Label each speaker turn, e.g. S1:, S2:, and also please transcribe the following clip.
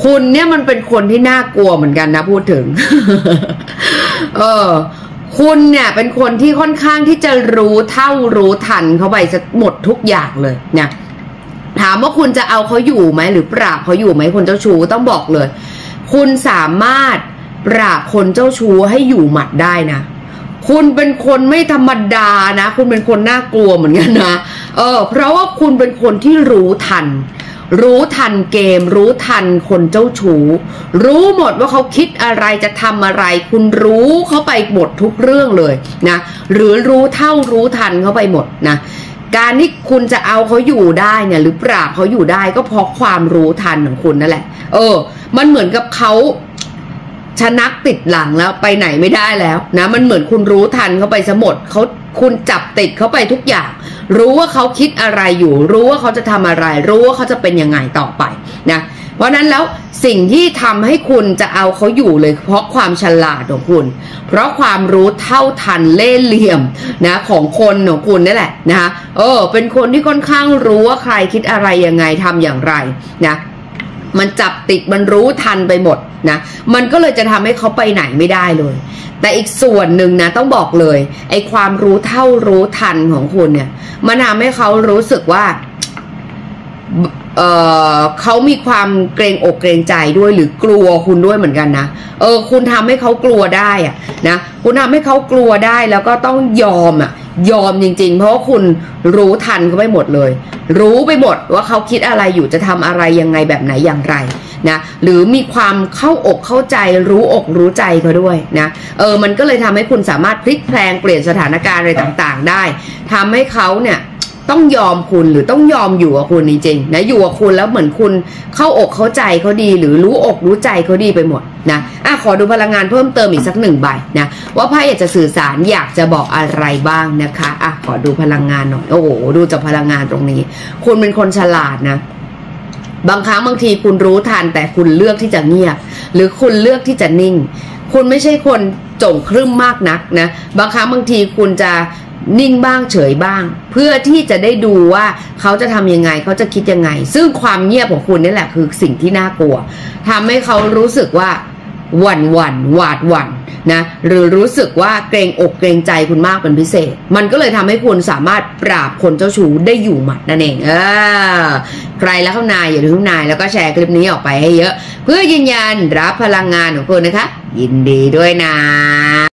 S1: คุณเนี่ยมันเป็นคนที่น่ากลัวเหมือนกันนะพูดถึง คุณเนี่ยเป็นคนที่ค่อนข้างที่จะรู้เท่ารู้ทันเขาไปหมดทุกอย่างเลยเนี่ยถามว่าคุณจะเอาเขาอยู่ไหมหรือปราบเขาอยู่ไหมคนเจ้าชู้ต้องบอกเลยคุณสามารถปราบคนเจ้าชู้ให้อยู่หมัดได้นะคุณเป็นคนไม่ธรรมดานะคุณเป็นคนน่ากลัวเหมือนกันนะเพราะว่าคุณเป็นคนที่รู้ทันเกมรู้ทันคนเจ้าชู้รู้หมดว่าเขาคิดอะไรจะทำอะไรคุณรู้เขาไปหมดทุกเรื่องเลยนะหรือรู้เท่ารู้ทันเขาไปหมดนะการที่คุณจะเอาเขาอยู่ได้เนี่ยหรือปราบเขาอยู่ได้ก็เพราะความรู้ทันของคุณนั่นแหละมันเหมือนกับเขาชะนักติดหลังแล้วไปไหนไม่ได้แล้วนะมันเหมือนคุณรู้ทันเขาไปซะหมดคุณจับติดเขาไปทุกอย่างรู้ว่าเขาคิดอะไรอยู่รู้ว่าเขาจะทำอะไรรู้ว่าเขาจะเป็นยังไงต่อไปนะเพราะนั้นแล้วสิ่งที่ทำให้คุณจะเอาเขาอยู่เลยเพราะความฉลาดของคุณเพราะความรู้เท่าทันเล่ห์เหลี่ยมนะของคนของคุณนี่แหละนะคะเป็นคนที่ค่อนข้างรู้ว่าใครคิดอะไรยังไงทำอย่างไรนะมันจับติดมันรู้ทันไปหมดนะมันก็เลยจะทำให้เขาไปไหนไม่ได้เลยแต่อีกส่วนหนึ่งนะต้องบอกเลยไอ้ความรู้เท่ารู้ทันของคุณเนี่ยมันทำให้เขารู้สึกว่าเขามีความเกรงอกเกรงใจด้วยหรือกลัวคุณด้วยเหมือนกันนะคุณทำให้เขากลัวได้อะนะคุณทำให้เขากลัวได้แล้วก็ต้องยอมจริงๆเพราะว่าคุณรู้ทันเขาไปหมดเลยรู้ไปหมดว่าเขาคิดอะไรอยู่จะทำอะไรยังไงแบบไหนอย่างไรนะหรือมีความเข้าอกเข้าใจรู้อกรู้ใจเขาด้วยนะมันก็เลยทำให้คุณสามารถพลิกแพลงเปลี่ยนสถานการณ์อะไรต่างๆได้ทำให้เขาเนี่ยต้องยอมคุณหรือต้องยอมอยู่กับคุณจริงๆนะอยู่กับคุณแล้วเหมือนคุณเข้าอกเข้าใจเขาดีหรือรู้อกรู้ใจเขาดีไปหมดนะขอดูพลังงานเพิ่มเติมอีกสัก1 ใบนะว่าไพ่อยากจะสื่อสารอยากจะบอกอะไรบ้างนะคะขอดูพลังงานหน่อยโอ้โหดูจากพลังงานตรงนี้คุณเป็นคนฉลาดนะบางครั้งบางทีคุณรู้ทันแต่คุณเลือกที่จะเงียบหรือคุณเลือกที่จะนิ่งคุณไม่ใช่คนโจ่งครึ่มมากนักนะบางครั้งบางทีคุณจะนิ่งบ้างเฉยบ้างเพื่อที่จะได้ดูว่าเขาจะทำยังไงเขาจะคิดยังไงซึ่งความเงียบของคุณนี่แหละคือสิ่งที่น่ากลัวทำให้เขารู้สึกว่าหวั่นหวาดหวั่นนะหรือรู้สึกว่าเกรงอกเกรงใจคุณมากเป็นพิเศษมันก็เลยทำให้คุณสามารถปราบคนเจ้าชู้ได้อยู่หมัดนั่นเองใครแล้วเข้านายอย่าลืมนายแล้วก็แชร์คลิปนี้ออกไปให้เยอะเพื่อยืนยันรับพลังงานของคุณนะคะยินดีด้วยนะ